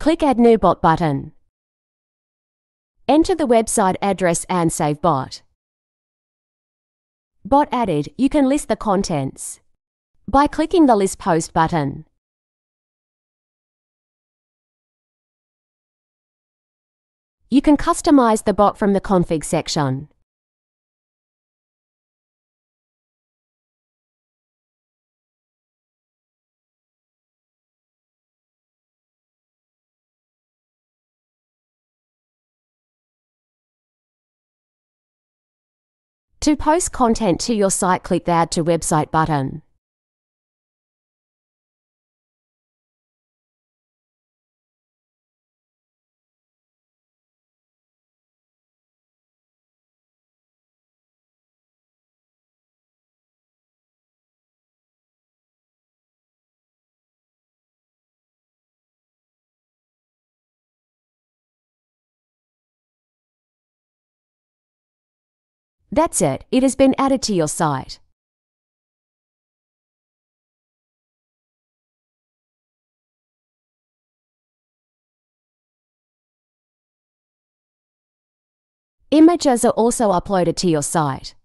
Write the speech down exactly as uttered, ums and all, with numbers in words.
Click Add New Bot button. Enter the website address and save bot. Bot added, you can list the contents by clicking the List Post button. You can customize the bot from the config section. To post content to your site, click the Add to Website button. That's it, it has been added to your site. Images are also uploaded to your site.